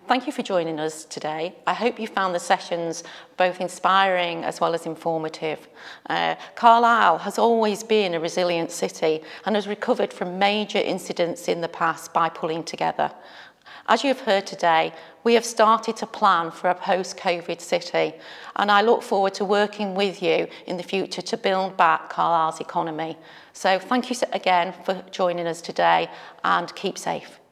Thank you for joining us today. I hope you found the sessions both inspiring as well as informative. Carlisle has always been a resilient city and has recovered from major incidents in the past by pulling together. As you have heard today, we have started to plan for a post-COVID city, and I look forward to working with you in the future to build back Carlisle's economy. So thank you again for joining us today, and keep safe.